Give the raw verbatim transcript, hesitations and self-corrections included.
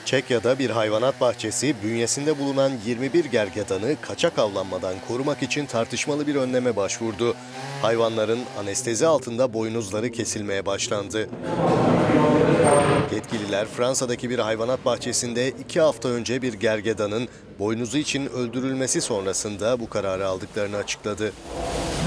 Çekya'da bir hayvanat bahçesi bünyesinde bulunan yirmi bir gergedanı kaçak avlanmadan korumak için tartışmalı bir önleme başvurdu. Hayvanların anestezi altında boynuzları kesilmeye başlandı. Yetkililer Fransa'daki bir hayvanat bahçesinde iki hafta önce bir gergedanın boynuzu için öldürülmesi sonrasında bu kararı aldıklarını açıkladı.